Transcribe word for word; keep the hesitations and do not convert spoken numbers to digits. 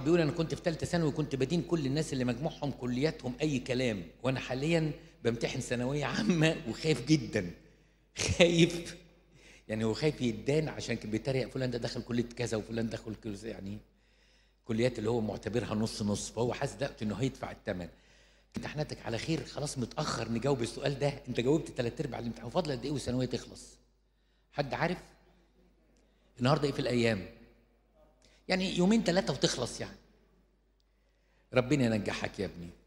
واحد بيقول انا كنت في ثالثه ثانوي وكنت بدين كل الناس اللي مجموعهم كلياتهم اي كلام، وانا حاليا بمتحن ثانويه عامه وخايف جدا. خايف يعني، هو خايف يدان عشان كان بيتريق فلان ده دخل كليه كذا وفلان دخل كذا، يعني كليات اللي هو معتبرها نص نص، فهو حاسس دلوقتي انه هيدفع الثمن. امتحاناتك على خير، خلاص متاخر نجاوب السؤال ده، انت جاوبت ثلاث ارباع الامتحان، فاضل قد ايه والثانويه تخلص؟ حد عارف؟ النهارده ايه في الايام؟ يعني يومين ثلاثه وتخلص يعني. ربنا ينجحك يا ابني.